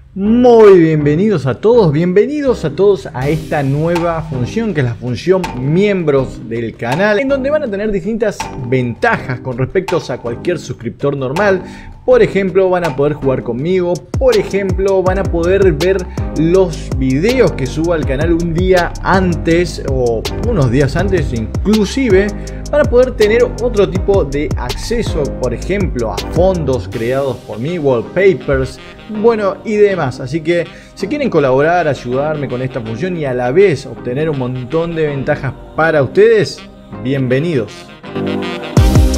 Muy bienvenidos a todos a esta nueva función que es la función miembros del canal, en donde van a tener distintas ventajas con respecto a cualquier suscriptor normal. Por ejemplo, van a poder jugar conmigo, por ejemplo, van a poder ver los videos que subo al canal un día antes o unos días antes, inclusive van a poder tener otro tipo de acceso, por ejemplo, a fondos creados por mí, wallpapers, bueno, y demás. Así que si quieren colaborar, ayudarme con esta función y a la vez obtener un montón de ventajas para ustedes, bienvenidos.